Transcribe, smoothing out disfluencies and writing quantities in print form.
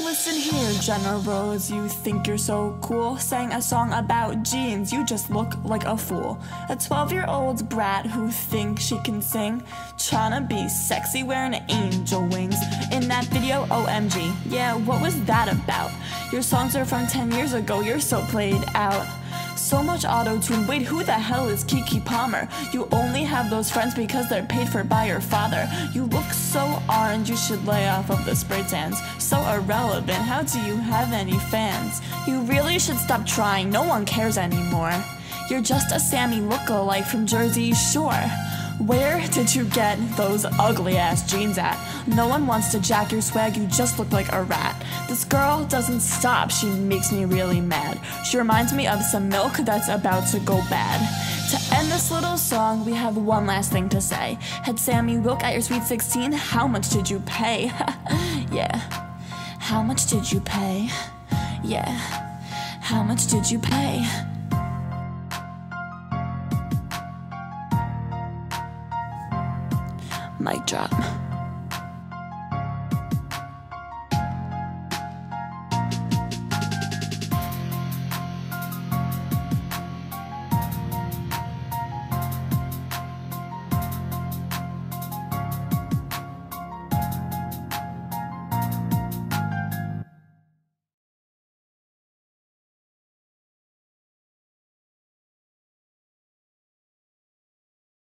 Listen here, Jenna Rose, you think you're so cool. Sang a song about jeans, you just look like a fool. A 12-year-old brat who thinks she can sing, tryna be sexy wearing angel wings. In that video, OMG, yeah, what was that about? Your songs are from 10 years ago, you're so played out. So much auto-tune, wait, who the hell is Keke Palmer? You only have those friends because they're paid for by your father. You look so orange, you should lay off of the spray tans. So irrelevant, how do you have any fans? You really should stop trying, no one cares anymore. You're just a Sammy lookalike from Jersey Shore. Where did you get those ugly-ass jeans at? No one wants to jack your swag, you just look like a rat. This girl doesn't stop, she makes me really mad. She reminds me of some milk that's about to go bad. To end this little song, we have one last thing to say. Had Sammy Wilk at your Sweet 16? How much did you pay? Yeah. How much did you pay? Yeah. How much did you pay? Mic drop.